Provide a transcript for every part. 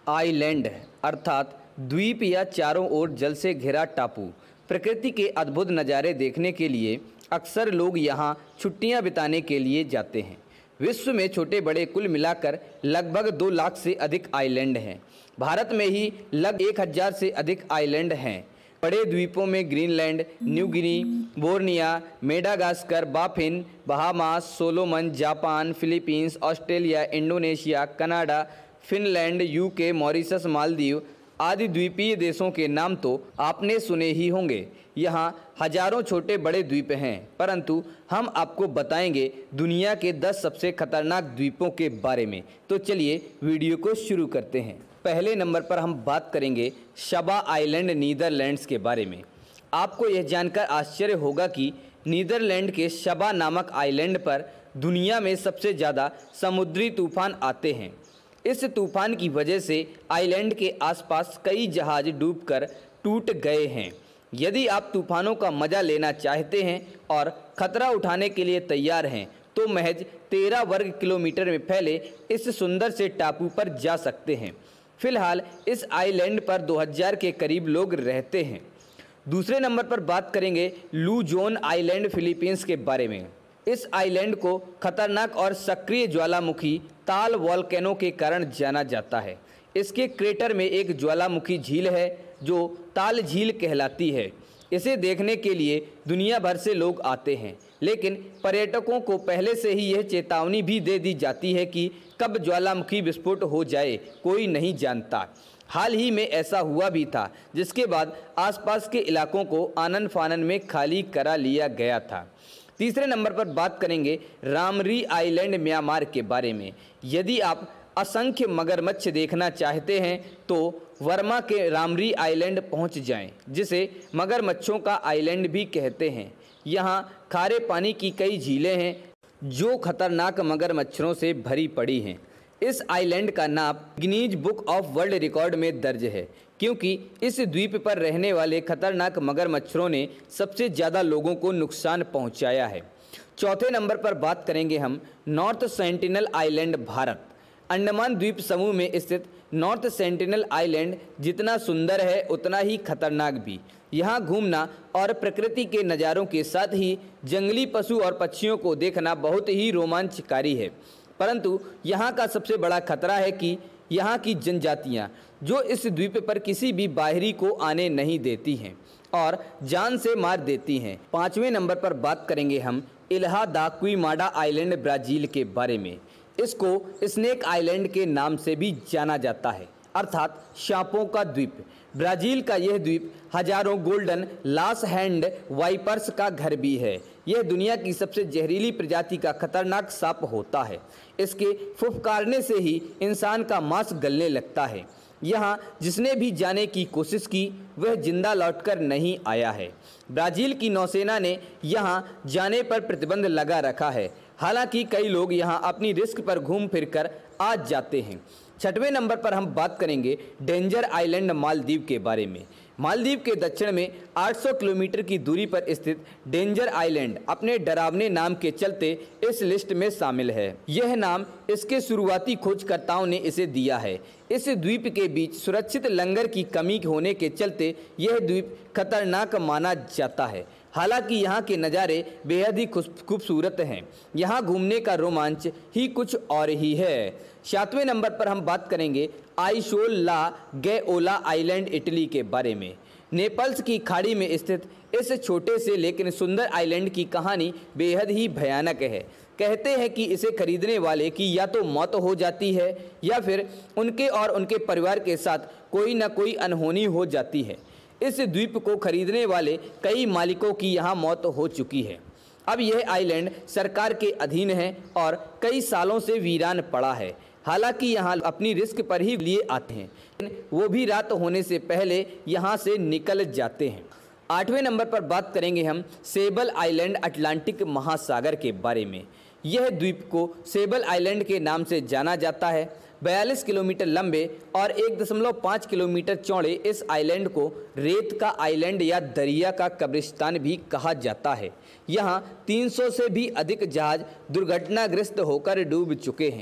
Island अर्थात द्वीप या चारों ओर जल से घिरा टापू। प्रकृति के अद्भुत नज़ारे देखने के लिए अक्सर लोग यहाँ छुट्टियाँ बिताने के लिए जाते हैं। विश्व में छोटे बड़े कुल मिलाकर लगभग 2 लाख से अधिक आइलैंड हैं। भारत में ही लगभग 1000 से अधिक आइलैंड हैं। बड़े द्वीपों में Greenland, New Guinea, Borneo, Madagascar, Baffin, Bahamas, Solomon, Japan, Philippines, Australia, Indonesia, Canada, Finland, UK, Mauritius, Maldives आदि द्वीपीय देशों के नाम तो आपने सुने ही होंगे। यहाँ हजारों छोटे बड़े द्वीप हैं, परंतु हम आपको बताएंगे दुनिया के 10 सबसे खतरनाक द्वीपों के बारे में। तो चलिए वीडियो को शुरू करते हैं। पहले नंबर पर हम बात करेंगे शबा आइलैंड नीदरलैंड्स के बारे में। आपको यह जानकर आश्चर्य होगा कि नीदरलैंड के शबा नामक आइलैंड पर दुनिया में सबसे ज़्यादा समुद्री तूफान आते हैं। इस तूफान की वजह से आइलैंड के आसपास कई जहाज डूबकर टूट गए हैं। यदि आप तूफानों का मजा लेना चाहते हैं और खतरा उठाने के लिए तैयार हैं तो महज 13 वर्ग किलोमीटर में फैले इस सुंदर से टापू पर जा सकते हैं। फिलहाल इस आइलैंड पर 2000 के करीब लोग रहते हैं। दूसरे नंबर पर बात करेंगे लुजोन आइलैंड फिलीपींस के बारे में। इस आइलैंड को खतरनाक और सक्रिय ज्वालामुखी ताल वॉल्केनो के कारण जाना जाता है। इसके क्रेटर में एक ज्वालामुखी झील है जो ताल झील कहलाती है। इसे देखने के लिए दुनिया भर से लोग आते हैं, लेकिन पर्यटकों को पहले से ही यह चेतावनी भी दे दी जाती है कि कब ज्वालामुखी विस्फोट हो जाए कोई नहीं जानता। हाल ही में ऐसा हुआ भी था, जिसके बाद आसपास के इलाकों को आनन फानन में खाली करा लिया गया था। तीसरे नंबर पर बात करेंगे रामरी आइलैंड म्यांमार के बारे में। यदि आप असंख्य मगरमच्छ देखना चाहते हैं तो वर्मा के रामरी आइलैंड पहुंच जाएं, जिसे मगरमच्छों का आइलैंड भी कहते हैं। यहाँ खारे पानी की कई झीलें हैं जो खतरनाक मगरमच्छरों से भरी पड़ी हैं। इस आइलैंड का नाम Guinness book of world record में दर्ज है, क्योंकि इस द्वीप पर रहने वाले खतरनाक मगरमच्छरों ने सबसे ज़्यादा लोगों को नुकसान पहुंचाया है। चौथे नंबर पर बात करेंगे हम north Sentinel island Bharat. Andaman द्वीप समूह में स्थित नॉर्थ सेंटिनल आइलैंड जितना सुंदर है उतना ही खतरनाक भी। यहाँ घूमना और प्रकृति के नज़ारों के साथ ही जंगली पशु और पक्षियों को देखना बहुत ही रोमांचकारी है। परंतु यहाँ का सबसे बड़ा खतरा है कि यहाँ की जनजातियाँ जो इस द्वीप पर किसी भी बाहरी को आने नहीं देती हैं और जान से मार देती हैं। 5वें नंबर पर बात करेंगे हम इल्हा दा क्विमाडा आइलैंड ब्राज़ील के बारे में। इसको स्नेक आइलैंड के नाम से भी जाना जाता है, अर्थात सांपों का द्वीप। ब्राज़ील का यह द्वीप हजारों गोल्डन लास हैंड वाइपर्स का घर भी है। यह दुनिया की सबसे जहरीली प्रजाति का खतरनाक सांप होता है। इसके फुफकारने से ही इंसान का मांस गलने लगता है। यहाँ जिसने भी जाने की कोशिश की वह जिंदा लौटकर नहीं आया है। ब्राज़ील की नौसेना ने यहाँ जाने पर प्रतिबंध लगा रखा है, हालांकि कई लोग यहाँ अपनी रिस्क पर घूम फिर कर आ जाते हैं। 6वें नंबर पर हम बात करेंगे डेंजर आइलैंड मालदीव के बारे में। मालदीव के दक्षिण में 800 किलोमीटर की दूरी पर स्थित डेंजर आइलैंड अपने डरावने नाम के चलते इस लिस्ट में शामिल है। यह नाम इसके शुरुआती खोजकर्ताओं ने इसे दिया है। इस द्वीप के बीच सुरक्षित लंगर की कमी होने के चलते यह द्वीप खतरनाक माना जाता है। हालांकि यहाँ के नज़ारे बेहद ही खूबसूरत हैं। यहाँ घूमने का रोमांच ही कुछ और ही है। 7वें नंबर पर हम बात करेंगे Isola la Gaiola island Italy के बारे में। नेपल्स की खाड़ी में स्थित इस छोटे से लेकिन सुंदर आइलैंड की कहानी बेहद ही भयानक है। कहते हैं कि इसे खरीदने वाले की या तो मौत हो जाती है या फिर उनके और उनके परिवार के साथ कोई ना कोई अनहोनी हो जाती है। इस द्वीप को खरीदने वाले कई मालिकों की यहाँ मौत हो चुकी है। अब यह आइलैंड सरकार के अधीन है और कई सालों से वीरान पड़ा है। हालांकि यहाँ अपनी रिस्क पर ही लिए आते हैं, वो भी रात होने से पहले यहाँ से निकल जाते हैं। 8वें नंबर पर बात करेंगे हम सेबल आइलैंड अटलांटिक महासागर के बारे में। यह द्वीप को सेबल आइलैंड के नाम से जाना जाता है। 42 किलोमीटर लंबे और 1.5 किलोमीटर चौड़े इस आइलैंड को रेत का आइलैंड या दरिया का कब्रिस्तान भी कहा जाता है। यहाँ 300 से भी अधिक जहाज दुर्घटनाग्रस्त होकर डूब चुके हैं।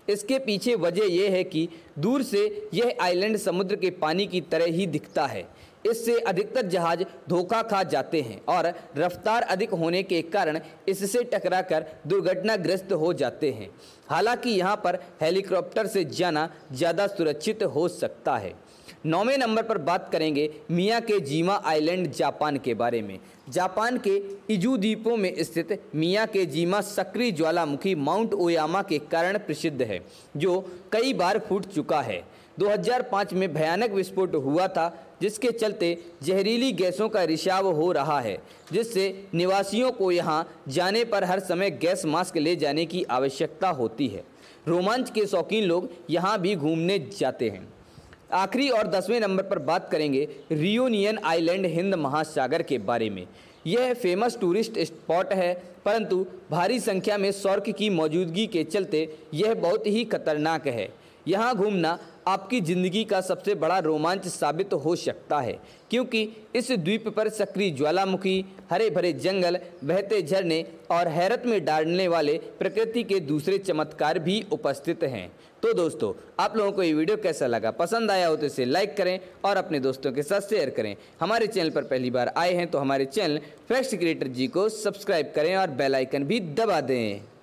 इसके पीछे वजह यह है कि दूर से यह आइलैंड समुद्र के पानी की तरह ही दिखता है। इससे अधिकतर जहाज धोखा खा जाते हैं और रफ्तार अधिक होने के कारण इससे टकराकर दुर्घटनाग्रस्त हो जाते हैं। हालांकि यहाँ पर हेलीकॉप्टर से जाना ज़्यादा सुरक्षित हो सकता है। 9वें नंबर पर बात करेंगे मियाकेजीमा आइलैंड जापान के बारे में। जापान के इजू द्वीपों में स्थित मियाकेजीमा सक्रिय ज्वालामुखी माउंट ओयामा के कारण प्रसिद्ध है, जो कई बार फूट चुका है। 2005 में भयानक विस्फोट हुआ था, जिसके चलते जहरीली गैसों का रिसाव हो रहा है, जिससे निवासियों को यहां जाने पर हर समय गैस मास्क ले जाने की आवश्यकता होती है। रोमांच के शौकीन लोग यहां भी घूमने जाते हैं। आखिरी और 10वें नंबर पर बात करेंगे रियूनियन आइलैंड हिंद महासागर के बारे में। यह फेमस टूरिस्ट स्पॉट है, परंतु भारी संख्या में शार्क की मौजूदगी के चलते यह बहुत ही खतरनाक है। यहाँ घूमना आपकी ज़िंदगी का सबसे बड़ा रोमांच साबित हो सकता है, क्योंकि इस द्वीप पर सक्रिय ज्वालामुखी, हरे भरे जंगल, बहते झरने और हैरत में डालने वाले प्रकृति के दूसरे चमत्कार भी उपस्थित हैं। तो दोस्तों, आप लोगों को ये वीडियो कैसा लगा? पसंद आया हो तो इसे लाइक करें और अपने दोस्तों के साथ शेयर करें। हमारे चैनल पर पहली बार आए हैं तो हमारे चैनल फैक्ट्स क्रिएटर जी को सब्सक्राइब करें और बेल आइकन भी दबा दें।